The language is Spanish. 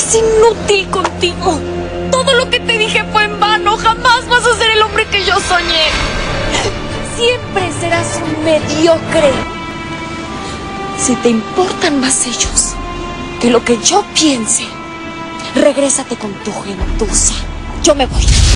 Es inútil contigo. Todo lo que te dije fue en vano. Jamás vas a ser el hombre que yo soñé. Siempre serás un mediocre. Si te importan más ellos que lo que yo piense, regrésate con tu gentuza. Yo me voy.